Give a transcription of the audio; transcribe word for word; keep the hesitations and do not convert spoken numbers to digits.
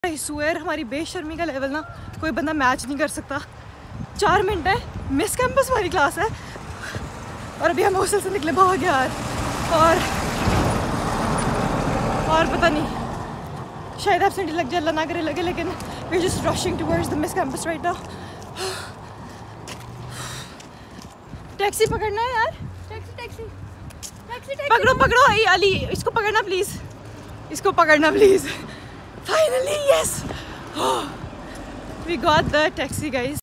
I swear हमारी बेशर्मी का लेवल ना कोई बंदा मैच नहीं कर सकता। चार मिनट है, मिस कैंपस वाली क्लास है और अभी हम हॉस्टल से निकले भाग यार। और और पता नहीं शायद एब्सेंटी लग जाए, अल्लाह ना करे लगे, लेकिन we are just rushing towards the miss campus right now. Taxi पकड़ना है यार, टैक्सी टैक्सी टैक्सी टैक्सी पकड़ो पकड़ो। ये अली इसको पकड़ना प्लीज, इसको पकड़ना please. Finally, yes! We got the taxi, guys.